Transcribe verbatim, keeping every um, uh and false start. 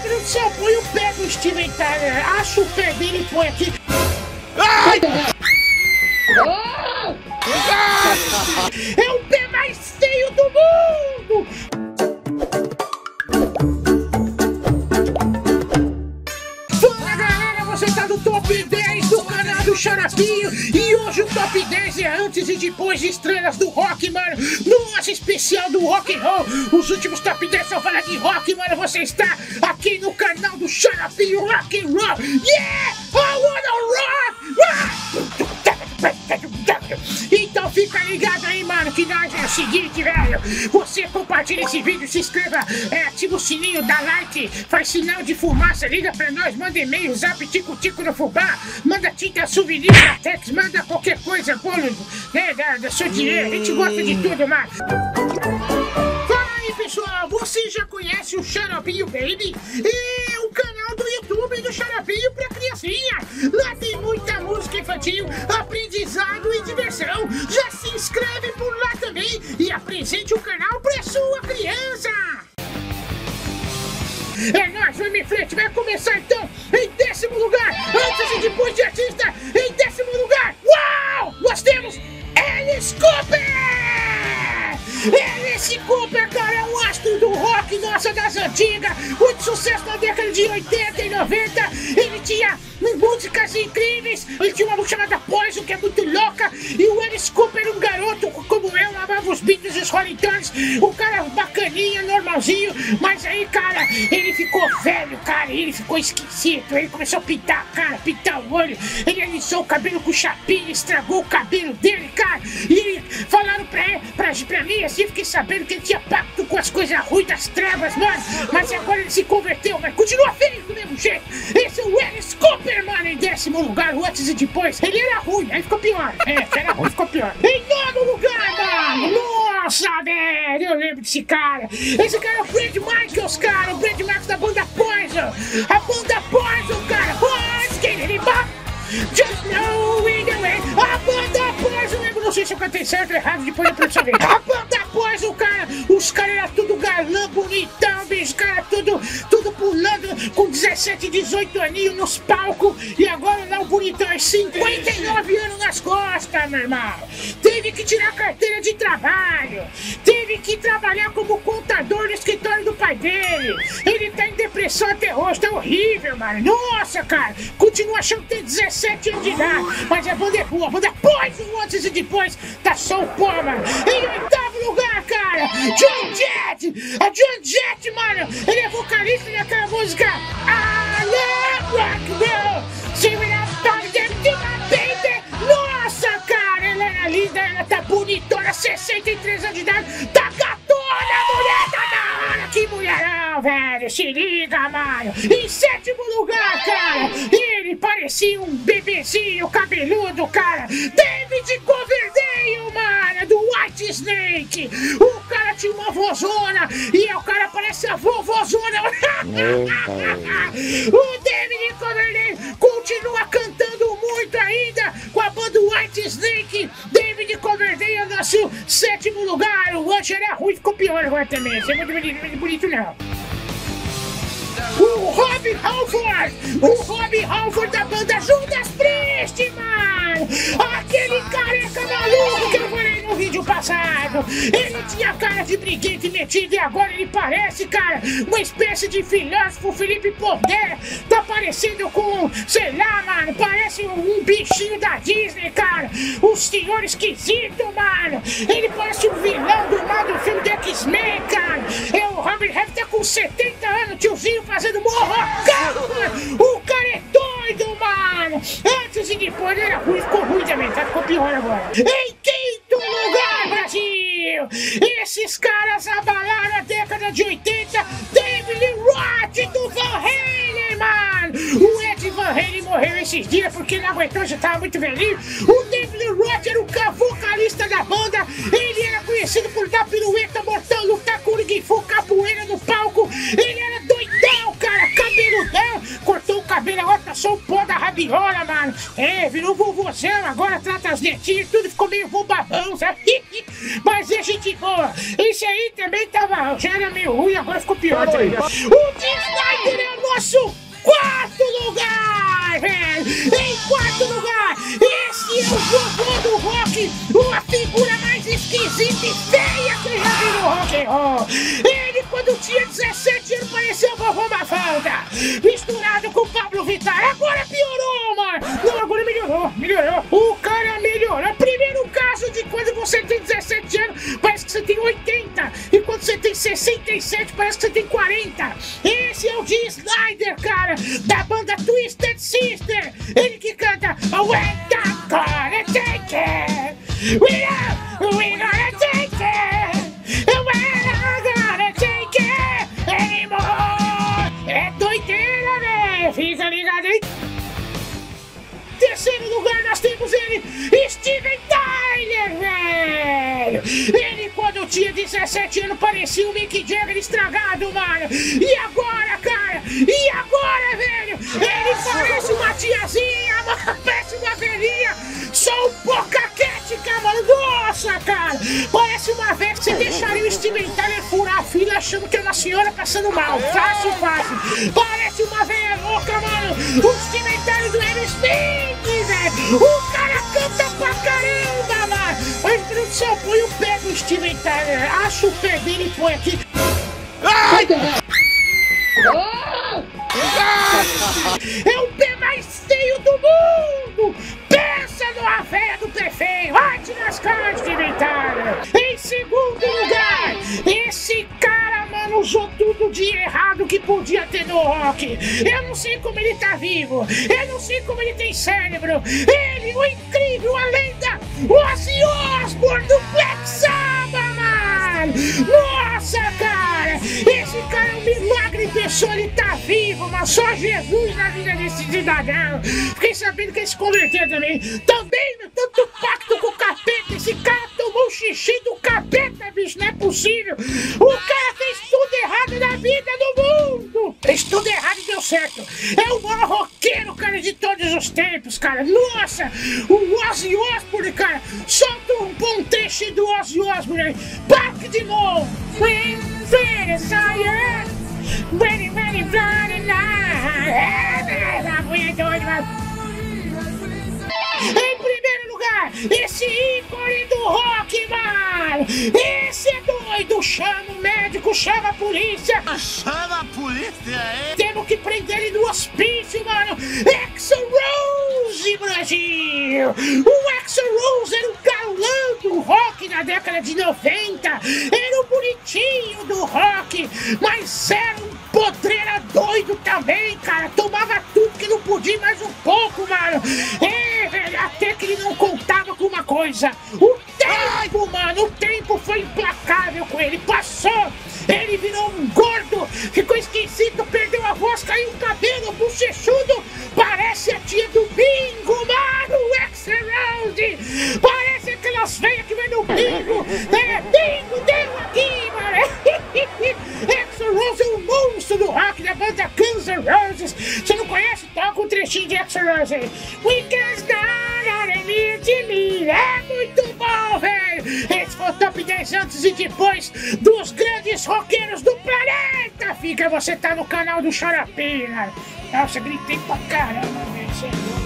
produção, põe o pé do Steven Tyler. Acha o pé dele e põe aqui. Ai! É o pé mais feio do mundo! Fala galera, você tá no top dez do canal do Xaropinho. E hoje o top dez é antes e depois de estrelas do rock, mano. Nossa, especial do rock and roll. Os últimos top dez só falam de rock, mano. Você está aqui no canal do Xaropinho Rock and Roll. Yeah! I wanna rock! Então fica ligado aí, mano, que nós é o seguinte, velho. Você compartilha esse vídeo, se inscreva, é, ativa o sininho, dá like, faz sinal de fumaça, liga pra nós, manda e-mail, zap, tico-tico no fubá, manda tinta, souvenir, latex, manda qualquer coisa, bolo, né, da, da seu dinheiro, a gente gosta de tudo, mano. Fala aí, pessoal, você já conhece o Xaropinho Baby? É o canal do YouTube do Xaropinho pra criancinha. Lá tem muita música infantil, aprendizado e diversão. Já se inscreve por lá também e apresente o canal pra sua criança. É nóis, vamos em frente, vai começar então em décimo lugar, antes e depois de artista, em décimo lugar, uau, nós temos Alice Cooper! Alice Cooper, cara, é um astro do rock, nossa, das antigas, muito sucesso na década de oitenta e noventa, ele tinha músicas incríveis, ele tinha uma música chamada Poison, que é muito louca, e o Alice Cooper, um garoto como eu, amava os Beatles e os Rolling Stones, um cara bacaninha, normalzinho, mas aí, cara, ele ficou velho, cara, ele ficou esquisito, ele começou a pintar a cara, pintar o olho, ele alisou o cabelo com chapinha, estragou o cabelo dele, cara, e falaram pra, pra, pra mim, assim, fiquei sabendo que ele tinha pacto com as coisas ruins das trevas, mano, mas agora ele se converteu, mas continua feio do mesmo jeito. Esse é o Alice Cooper, mano, em décimo lugar, o antes e depois, ele era ruim, aí ficou pior, é, era ruim, ficou pior. Em nono lugar, mano, nossa, velho, eu lembro desse cara, esse cara é o Brad Michaels, cara, o Brad Michaels da banda Poison, a banda Poison, cara, Poison, que ele bate. Just knowing the way. A banda Poison, lembro, não sei se eu cantei certo ou errado, depois eu preciso ver. A banda Poison, cara, os caras eram tudo galã, bonitão, bicho, os caras tudo, tudo pulando com dezessete, dezoito aninhos nos palcos. E agora lá o bonitão é cinquenta e nove anos nas costas, meu irmão. Teve que tirar carteira de trabalho, teve que trabalhar como contador no escritório do pai dele. Ele tá em depressão até hoje, tá horrível, mano. Nossa, cara, continua achando que tem dezessete anos de idade, mas a banda é boa, a banda é Poison antes e depois, tá só o pó, mano. Em oitavo lugar, cara, John Jett, a John Jett, mano, ele é vocalista daquela música I Love Rock and Roll, Sing It Up, Talk Them to My Baby. Nossa, cara, ela era linda, ela tá bonitona, sessenta e três anos de idade, tá gatona, mulher, tá da hora, que mulherão, velho, se liga, mano. Em sétimo lugar, cara, ele parecia um bebezinho cabeludo, cara, David Coverdale, mano, do White Snake. O cara tinha uma vozona e o cara parece a vovozona. O David Coverdale continua cantando muito ainda com a banda White Snake. David Coverdale é o nosso sétimo lugar. O antes era ruim, ficou pior agora também. Você não é muito bonito, não. O Rob Halford! O Rob Halford da banda Judas Priest, mano! Aquele careca maluco que eu falei no vídeo passado! Ele tinha cara de briguento e metido e agora ele parece, cara, uma espécie de filósofo Felipe Poder! Tá parecendo com, sei lá, mano, parece um bichinho da Disney, cara! Um senhor esquisito, mano! Ele parece um vilão do mal do filme do X-Men, cara! É, o Robert Halford tá com setenta anos, tiozinho, fazendo morrocão, mano! O cara é doido, mano! Antes e depois era ruim, ficou ruim também, tá? Ficou pior agora. Em quinto lugar, Brasil! Esses caras abalaram a década de oitenta, David Roth do Van Halen, mano! O Ed Van Halen morreu esses dias porque não aguentou, já tava muito velhinho. O David Roth era o vocalista da banda, ele era conhecido por dar pirueta, mortão, lutar com ninguém, capoeira no palco, ele era doidão, cara, cabeludão, cortou o cabelo, agora passou o pó da rabiola, mano. É, virou vovôzão, agora trata as netinhas, tudo ficou meio bobabão, sabe? Mas é gente boa. Esse aí também tava, já era meio ruim, agora ficou pior também. O Dee Snider é o tinha dezessete anos, parecia a vovó Mafalda, misturado com o Pablo Vittar. Agora piorou, mano. Não, agora melhorou, melhorou. O cara melhorou. Primeiro caso de quando você tem dezessete anos, parece que você tem oitenta. E quando você tem sessenta e sete, parece que você tem quarenta. Esse é o Dee Snider, cara, da banda Twisted Sister. Ele que canta We're not gonna take it. We are, we gonna take it. We're not gonna take it anymore. É doideira, velho. Fica ligado aí. Terceiro lugar nós temos ele, Steven Tyler, velho! Ele quando tinha dezessete anos parecia o Mick Jagger estragado, mano! E agora, cara? E agora, velho? Ele parece uma tiazinha, mano! Parece uma velhinha! Só um pocaquética, mano! Nossa, cara! Parece uma velha que você deixaria o Steven Tyler furar a fila achando que é uma senhora passando mal! Fácil, fácil! Parece uma velha louca, mano! O Steven Tyler do Aerosmith! Velho. O cara canta pra caramba, mano! Mas, produção, põe o pé do Steven Tyler. Acha o pé dele e põe aqui. Ai! É o pé mais feio do mundo! Pensa numa véia do pé feio! Vai te lascar, Steven Tyler! Em segundo lugar, esse cara, mano, usou tudo de errado que podia ter no rock. Eu não sei como ele tá vivo. Eu não sei como ele tem cérebro. Ele, o incrível, a lenda, Ozzy Osbourne do Black Sabbath, mano! Nossa, cara! Esse cara é um milagre em pessoa, ele tá vivo, mas só Jesus na vida desse cidadão. Fiquei sabendo que ele se converteu também. Também no tanto pacto com o capeta. Esse cara tomou o xixi do capeta, bicho, não é possível. O cara fez tudo errado na vida do mundo. Fez tudo errado e deu certo. É o maior roqueiro, cara, de todos os tempos, cara. Nossa, o Ozzy Osbourne, cara. Solta um bom trecho do Ozzy Osbourne aí. Back de novo. When Fire, ready, ready, bloody night. É, mulher doida, mano. Em primeiro lugar, esse ícone do rock, mano! Esse é doido! Chama o médico, chama a polícia! Chama a polícia, é? Temos que prender ele no hospício, mano! Axl Rose, Brasil! O Axl Rose era o galã do rock na década de noventa! Era o bonitinho do rock! Mas era um podreira doido também, cara! Tomava tudo que não podia mais um pouco, mano! É, velho! Até que ele não contava com uma coisa. O tempo, mano, o tempo foi implacável com ele. Passou, ele virou um gordo, ficou esquisito, perdeu a voz, caiu o cabelo, bochechudo. Parece a tia do bingo, mano, o Axl Rose. Parece aquelas veias que vai no bingo. É, bingo, deu aqui, mano. Axl Rose é um monstro do rock da banda Guns N' Roses. Você não conhece? Toca um trechinho de Axl Rose aí. We can start de mim. É muito bom, velho! Esse foi o top dez antes e depois dos grandes roqueiros do planeta! Fica, você tá no canal do Xaropinho, né? Nossa, gritei pra caramba, velho.